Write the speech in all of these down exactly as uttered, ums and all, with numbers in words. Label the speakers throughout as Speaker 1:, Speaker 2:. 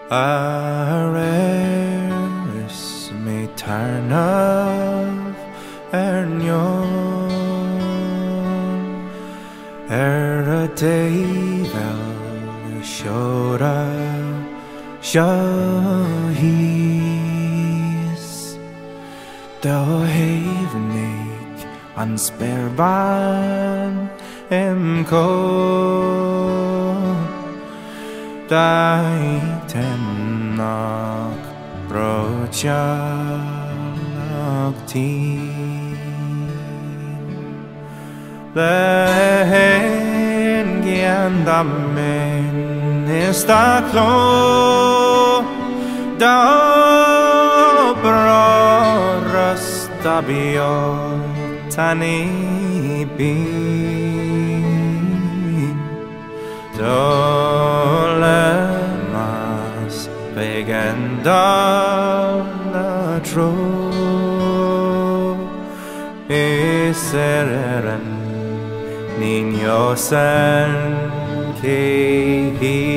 Speaker 1: Ares me turn of Ernion Er a Devel Shora Shahis Do Havenik Ansperban Emko Daitenok Brochalaktin Lehen Giandamen Istaklo Dobrostabio Tanibin Dolemas Begendonatro Isereren Niño San Kehi.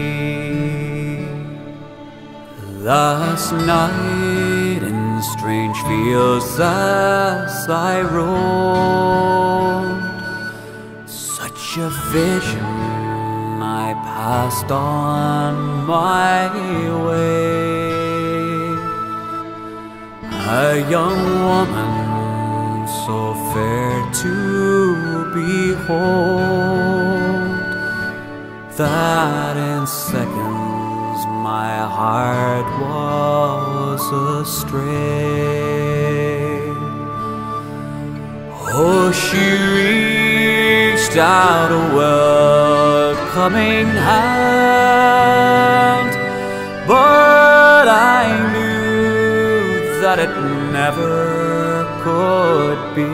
Speaker 2: Last night in strange fields as I roamed, such a vision I passed on my way. A young woman so fair to behold that in seconds my heart was astray. Oh, she reached out a welcoming hand, but I knew that it never could be.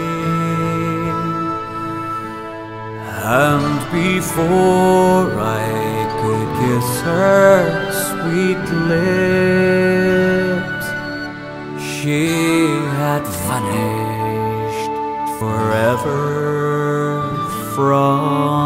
Speaker 2: And before I could kiss her sweet lips, she had vanished forever from